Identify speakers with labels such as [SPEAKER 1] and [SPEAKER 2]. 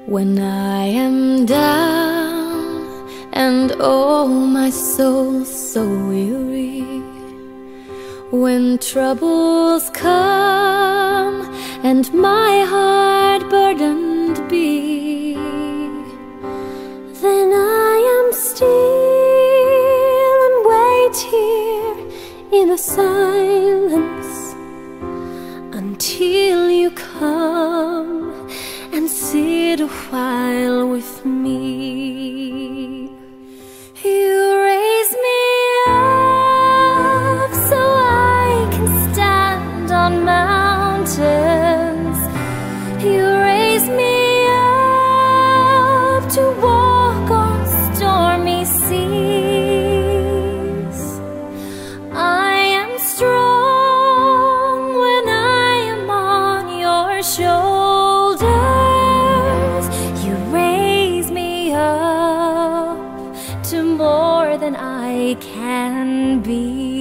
[SPEAKER 1] When I am down and oh my soul so weary, when troubles come and my heart burdened be, then I am still and wait here in the silence until you come and sit a while with me. You raise me up so I can stand on mountains. You raise me up to walk on stormy seas. I am strong when I am on your shoulders. You raise me up to more than I can be.